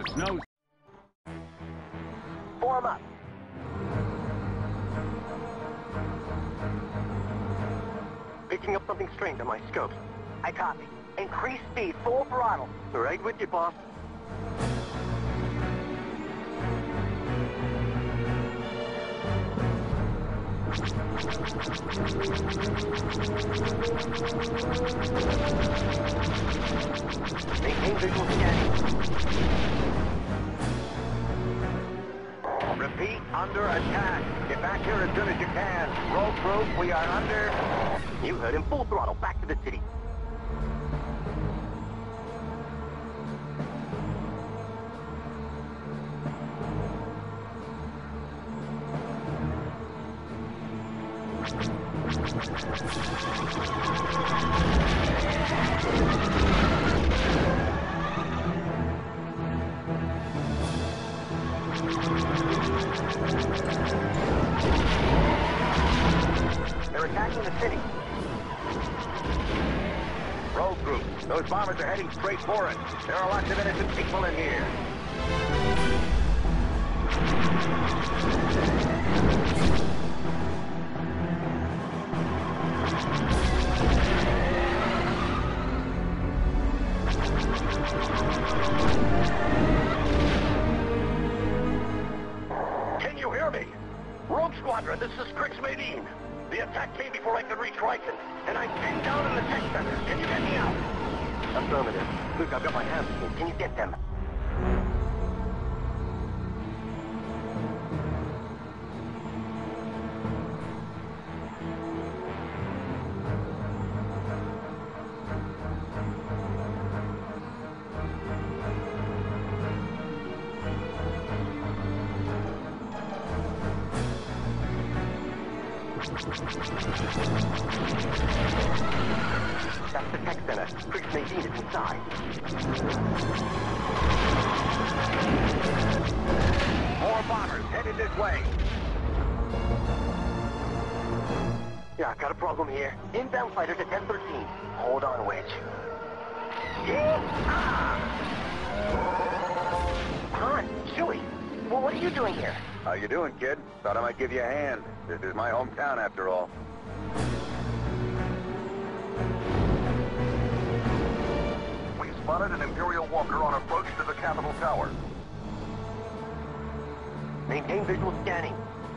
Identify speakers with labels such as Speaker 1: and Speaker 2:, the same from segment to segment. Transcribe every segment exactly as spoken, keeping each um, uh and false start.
Speaker 1: No.
Speaker 2: Form up. Picking up something strange on my scopes. I copy. Increase speed, full throttle. Right with you, boss. Maintain visual scanning. Repeat, under attack. Get back here as soon as you can. Road group, we are under... You heard him. Full throttle. Back to the city. They're attacking the city. Road group, those bombers are heading straight for it. There are lots of innocent people in here. Can you hear me? Rogue Squadron, this is Crix Medine. The attack came before I could reach Rikon, and I'm pinned down in the tech center. Can you get me out? Affirmative. Luke, I've got my hands full. Can you get them? That's the tech center. Crix Medine is inside. More bombers headed this way. Yeah, got a problem here. Inbound fighters at ten thirteen. Hold on, Wedge. Yeah! Han, Chewie, well, what are you doing here?
Speaker 3: How you doing, kid? Thought I might give you a hand. This is my hometown, after all. We spotted an Imperial walker on approach to the Capitol Tower.
Speaker 2: Maintain visual scanning.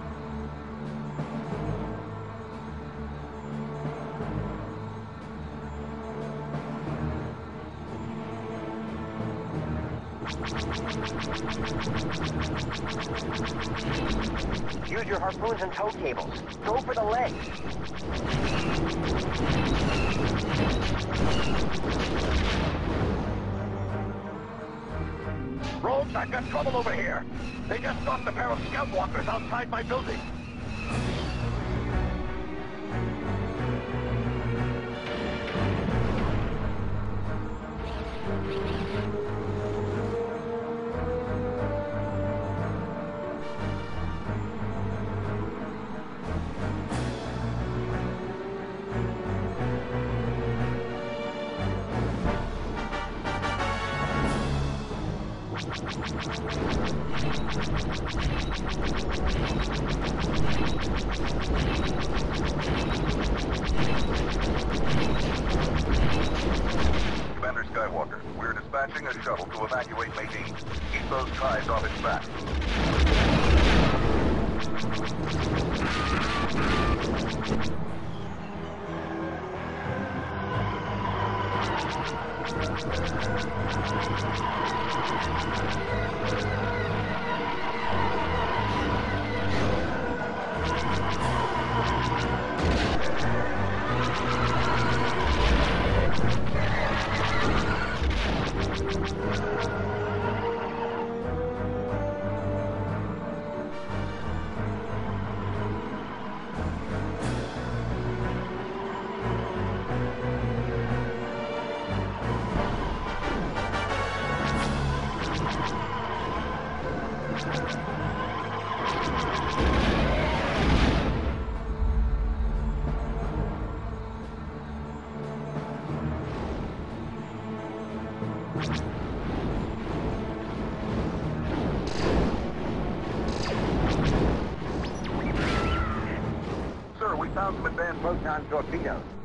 Speaker 2: Use your harpoons and tow cables. Go for the leg. Rogues, I've got trouble over here. They just stopped a pair of scout walkers outside my building.
Speaker 3: Commander Skywalker, we're dispatching a shuttle to evacuate Medine. Keep those ties off its back.
Speaker 2: advanced proton torpedoes.